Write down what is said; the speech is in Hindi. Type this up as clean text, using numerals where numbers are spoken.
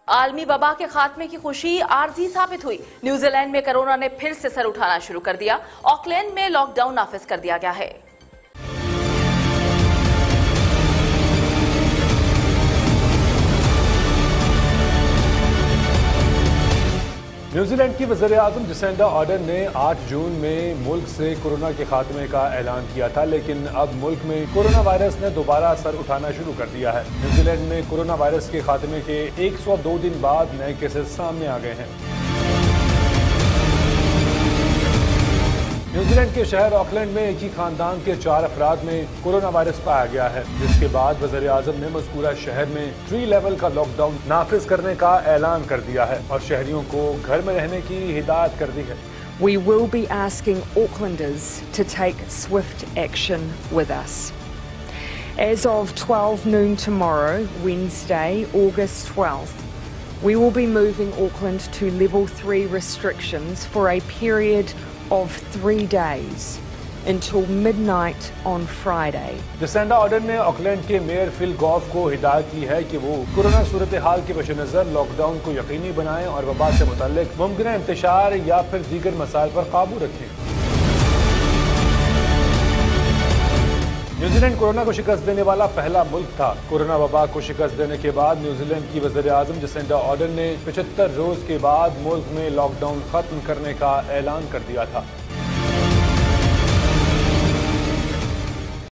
आलमी वबा के खात्मे की खुशी आर्जी साबित हुई। न्यूजीलैंड में कोरोना ने फिर से सर उठाना शुरू कर दिया। ऑकलैंड में लॉकडाउन नाफिज कर दिया गया है। न्यूजीलैंड की वज़ीर-ए-आज़म जसिंडा आर्डर्न ने 8 जून में मुल्क से कोरोना के खात्मे का ऐलान किया था, लेकिन अब मुल्क में कोरोना वायरस ने दोबारा सर उठाना शुरू कर दिया है। न्यूजीलैंड में कोरोना वायरस के खात्मे के 102 दिन बाद नए केसेस सामने आ गए हैं। न्यूजीलैंड के शहर ऑकलैंड में एक ही खानदान के 4 अफराद में कोरोना वायरस पाया गया है, जिसके बाद वज़ीर-ए-आज़म ने मज़कूरा शहर में 3 लेवल का लॉकडाउन नाफिज करने का ऐलान कर दिया है और शहरियों को घर में रहने की हिदायत कर दी है। We will be asking Aucklanders to take swift action with us. As of 12 noon tomorrow, Wednesday, August 12th, we will be moving Auckland to level 3 restrictions for a period of 3 days until midnight on Friday. Jacinda Ardern ने ऑकलैंड के मेयर फिल गॉफ को हिदायत की है कि वो कोरोना सूरत हाल के पेश-ए-नज़र लॉकडाउन को यकीनी बनाएं और वबा से मुताल्लिक मुमकिन इंतशार या फिर दीगर मसाइल पर काबू रखें। न्यूजीलैंड कोरोना को शिकस्त देने वाला पहला मुल्क था। कोरोना वबा को शिकस्त देने के बाद न्यूजीलैंड की वज़ीर-ए-आज़म जसिंडा आर्डर्न ने 75 रोज के बाद मुल्क में लॉकडाउन खत्म करने का ऐलान कर दिया था।